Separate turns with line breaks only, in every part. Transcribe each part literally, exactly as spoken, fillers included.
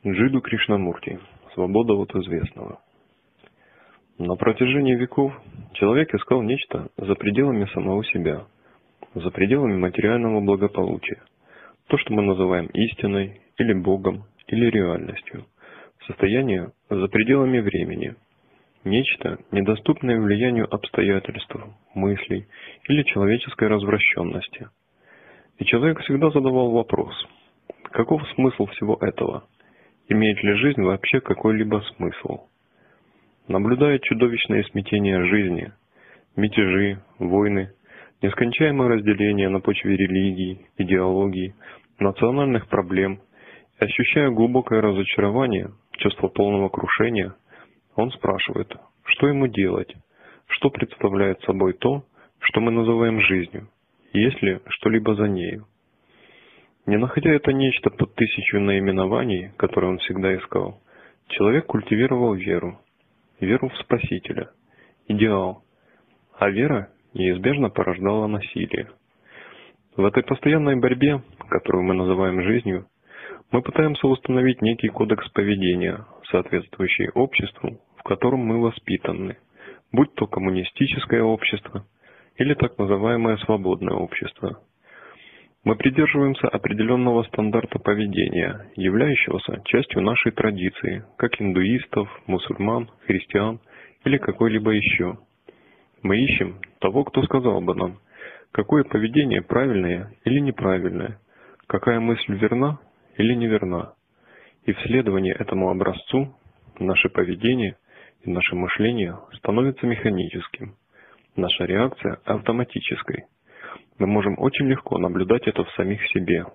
Джиду Кришнамурти. Свобода от известного. На протяжении веков человек искал нечто за пределами самого себя, за пределами материального благополучия, то, что мы называем истиной, или Богом, или реальностью, состояние за пределами времени, нечто, недоступное влиянию обстоятельств, мыслей или человеческой развращенности. И человек всегда задавал вопрос: каков смысл всего этого? Имеет ли жизнь вообще какой-либо смысл? Наблюдая чудовищное смятение жизни, мятежи, войны, нескончаемое разделение на почве религий, идеологий, национальных проблем, и ощущая глубокое разочарование, чувство полного крушения, он спрашивает, что ему делать, что представляет собой то, что мы называем жизнью, и есть ли что-либо за нею. Не находя это нечто под тысячу наименований, которые он всегда искал, человек культивировал веру, веру в Спасителя, идеал, а вера неизбежно порождала насилие. В этой постоянной борьбе, которую мы называем жизнью, мы пытаемся установить некий кодекс поведения, соответствующий обществу, в котором мы воспитаны, будь то коммунистическое общество или так называемое свободное общество. Мы придерживаемся определенного стандарта поведения, являющегося частью нашей традиции, как индуистов, мусульман, христиан или какой-либо еще. Мы ищем того, кто сказал бы нам, какое поведение правильное или неправильное, какая мысль верна или неверна. И в следовании этому образцу наше поведение и наше мышление становится механическим, наша реакция автоматической. Мы можем очень легко наблюдать это в самих себе.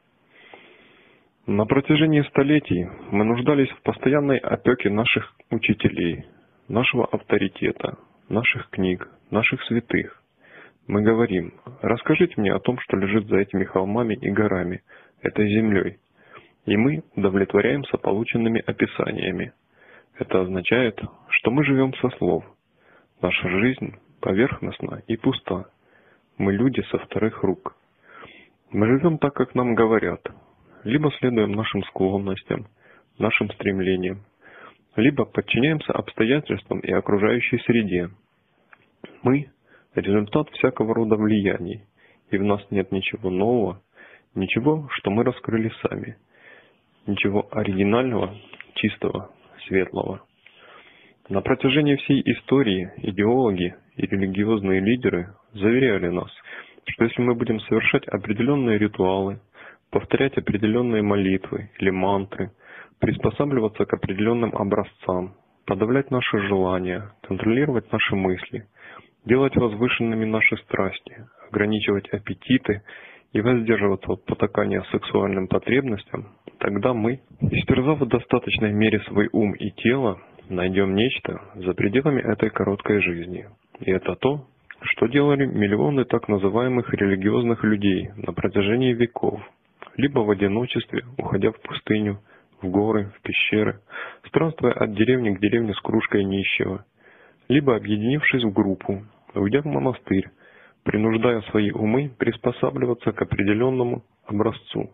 На протяжении столетий мы нуждались в постоянной опеке наших учителей, нашего авторитета, наших книг, наших святых. Мы говорим: расскажите мне о том, что лежит за этими холмами и горами, этой землей. И мы удовлетворяемся полученными описаниями. Это означает, что мы живем со слов. Наша жизнь поверхностна и пуста. Мы люди со вторых рук. Мы живем так, как нам говорят, либо следуем нашим склонностям, нашим стремлениям, либо подчиняемся обстоятельствам и окружающей среде. Мы – результат всякого рода влияний, и в нас нет ничего нового, ничего, что мы раскрыли сами, ничего оригинального, чистого, светлого. На протяжении всей истории идеологи и религиозные лидеры заверяли нас, что если мы будем совершать определенные ритуалы, повторять определенные молитвы или мантры, приспосабливаться к определенным образцам, подавлять наши желания, контролировать наши мысли, делать возвышенными наши страсти, ограничивать аппетиты и воздерживаться от потакания сексуальным потребностям, тогда мы, истерзав в достаточной мере свой ум и тело, найдем нечто за пределами этой короткой жизни. И это то, что делали миллионы так называемых религиозных людей на протяжении веков, либо в одиночестве, уходя в пустыню, в горы, в пещеры, странствуя от деревни к деревне с кружкой нищего, либо объединившись в группу, уйдя в монастырь, принуждая свои умы приспосабливаться к определенному образцу.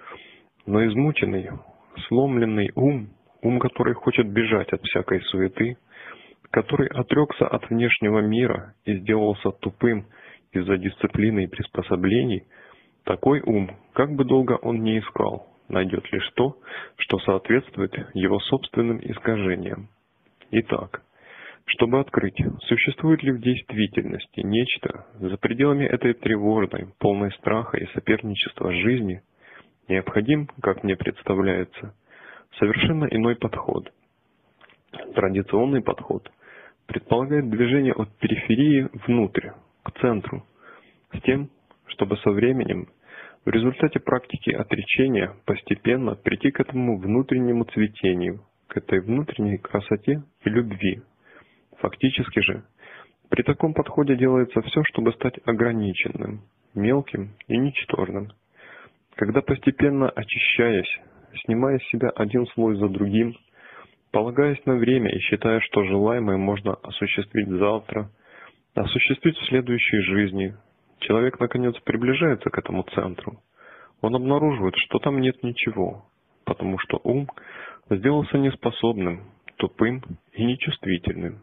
Но измученный, сломленный ум, ум, который хочет бежать от всякой суеты, который отрекся от внешнего мира и сделался тупым из-за дисциплины и приспособлений, такой ум, как бы долго он ни искал, найдет лишь то, что соответствует его собственным искажениям. Итак, чтобы открыть, существует ли в действительности нечто за пределами этой тревожной, полной страха и соперничества жизни, необходим, как мне представляется, совершенно иной подход. Традиционный подход предполагает движение от периферии внутрь, к центру, с тем, чтобы со временем, в результате практики отречения, постепенно прийти к этому внутреннему цветению, к этой внутренней красоте и любви. Фактически же, при таком подходе делается все, чтобы стать ограниченным, мелким и ничтожным. Когда постепенно очищаясь, снимая с себя один слой за другим, полагаясь на время и считая, что желаемое можно осуществить завтра, осуществить в следующей жизни, человек наконец приближается к этому центру. Он обнаруживает, что там нет ничего, потому что ум сделался неспособным, тупым и нечувствительным.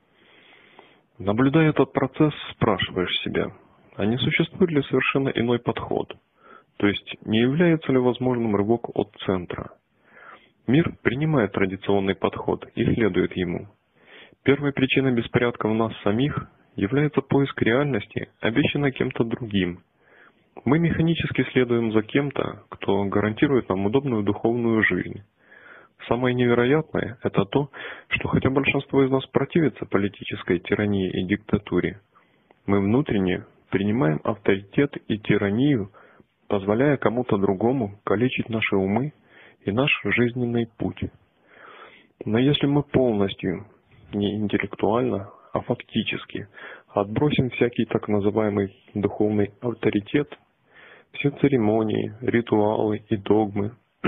Наблюдая этот процесс, спрашиваешь себя, а не существует ли совершенно иной подход? То есть, не является ли возможным рывок от центра? Мир принимает традиционный подход и следует ему. Первой причиной беспорядка в нас самих является поиск реальности, обещанной кем-то другим. Мы механически следуем за кем-то, кто гарантирует нам удобную духовную жизнь. Самое невероятное – это то, что хотя большинство из нас противится политической тирании и диктатуре, мы внутренне принимаем авторитет и тиранию, позволяя кому-то другому калечить наши умы и наш жизненный путь. Но если мы полностью, не интеллектуально, а фактически, отбросим всякий так называемый духовный авторитет, все церемонии, ритуалы и догмы,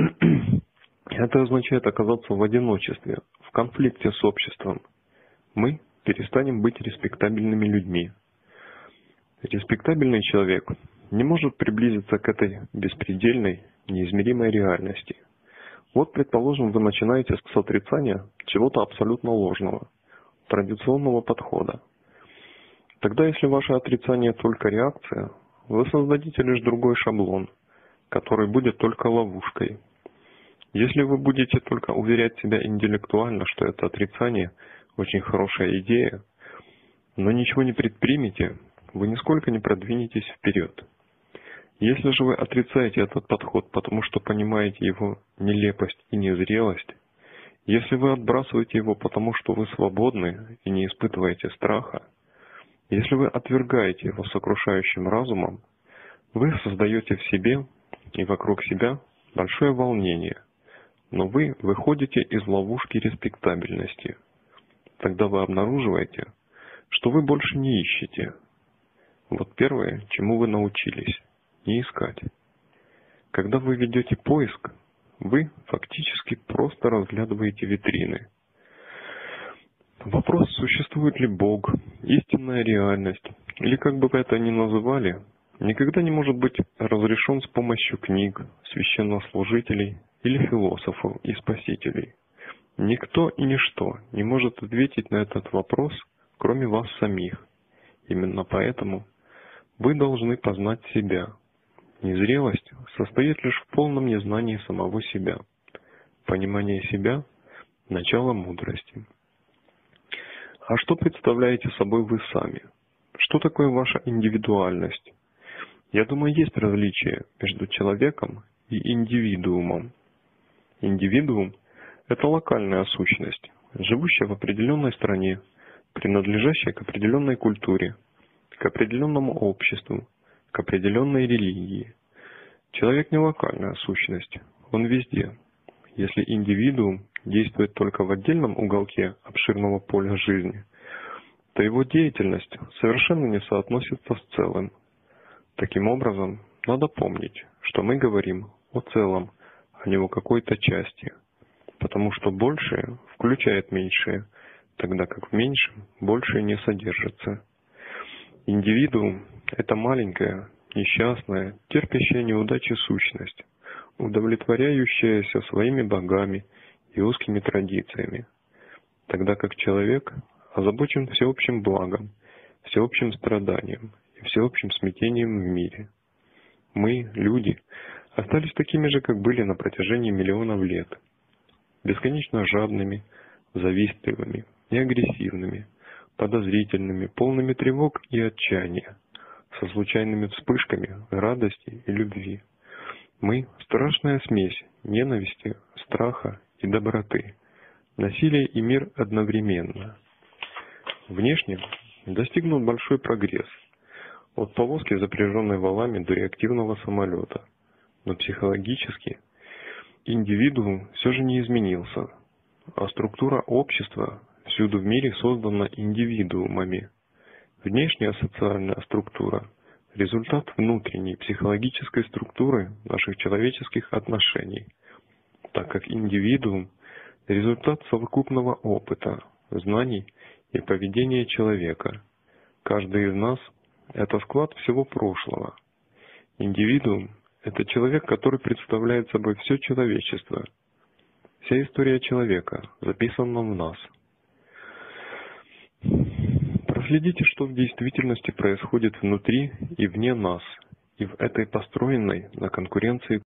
это означает оказаться в одиночестве, в конфликте с обществом. Мы перестанем быть респектабельными людьми. Респектабельный человек не может приблизиться к этой беспредельной, неизмеримой реальности. Вот, предположим, вы начинаете с отрицания чего-то абсолютно ложного, традиционного подхода. Тогда, если ваше отрицание только реакция, вы создадите лишь другой шаблон, который будет только ловушкой. Если вы будете только уверять себя интеллектуально, что это отрицание очень хорошая идея, но ничего не предпримете, вы нисколько не продвинетесь вперед. Если же вы отрицаете этот подход, потому что понимаете его нелепость и незрелость, если вы отбрасываете его, потому что вы свободны и не испытываете страха, если вы отвергаете его сокрушающим разумом, вы создаете в себе и вокруг себя большое волнение, но вы выходите из ловушки респектабельности. Тогда вы обнаруживаете, что вы больше не ищете. Вот первое, чему вы научились – не искать. Когда вы ведете поиск, вы фактически просто разглядываете витрины. Вопрос, существует ли Бог, истинная реальность, или как бы вы это ни называли, никогда не может быть разрешен с помощью книг, священнослужителей или философов и спасителей. Никто и ничто не может ответить на этот вопрос, кроме вас самих. Именно поэтому вы должны познать себя. Незрелость состоит лишь в полном незнании самого себя. Понимание себя – начало мудрости. А что представляете собой вы сами? Что такое ваша индивидуальность? Я думаю, есть различие между человеком и индивидуумом. Индивидуум – это локальная сущность, живущая в определенной стране, принадлежащая к определенной культуре, к определенному обществу, к определенной религии. Человек не локальная сущность, он везде. Если индивидуум действует только в отдельном уголке обширного поля жизни, то его деятельность совершенно не соотносится с целым. Таким образом, надо помнить, что мы говорим о целом, а не о какой-то части, потому что большее включает меньшее, тогда как в меньшем большее не содержится. Индивидуум – это маленькая, несчастная, терпящая неудачи сущность, удовлетворяющаяся своими богами и узкими традициями, тогда как человек озабочен всеобщим благом, всеобщим страданием и всеобщим смятением в мире. Мы, люди, остались такими же, как были на протяжении миллионов лет, бесконечно жадными, завистливыми и агрессивными, подозрительными, полными тревог и отчаяния, со случайными вспышками радости и любви. Мы – страшная смесь ненависти, страха и доброты, насилие и мир одновременно. Внешне достигнут большой прогресс, от повозки, запряженной валами, до реактивного самолета, но психологически индивидуум все же не изменился, а структура общества всюду в мире создана индивидуумами. Внешняя социальная структура – результат внутренней психологической структуры наших человеческих отношений, так как индивидуум – результат совокупного опыта, знаний и поведения человека. Каждый из нас – это склад всего прошлого. Индивидуум – это человек, который представляет собой все человечество. Вся история человека записана в нас. Проследите, что в действительности происходит внутри и вне нас, и в этой построенной на конкуренции